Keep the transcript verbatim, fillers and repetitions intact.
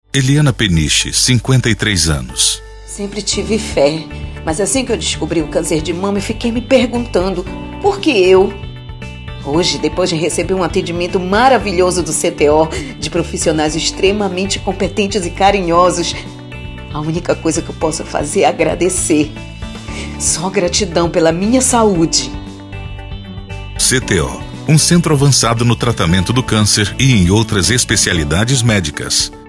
Eliana Peniche, cinquenta e três anos. Sempre tive fé, mas assim que eu descobri o câncer de mama, eu fiquei me perguntando, por que eu? Hoje, depois de receber um atendimento maravilhoso do C T O, de profissionais extremamente competentes e carinhosos, a única coisa que eu posso fazer é agradecer. Só gratidão pela minha saúde. C T O, um centro avançado no tratamento do câncer e em outras especialidades médicas.